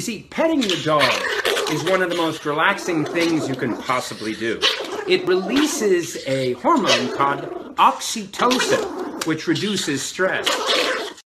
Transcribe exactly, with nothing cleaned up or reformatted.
see, petting the dog is one of the most relaxing things you can possibly do. It releases a hormone called oxytocin, which reduces stress.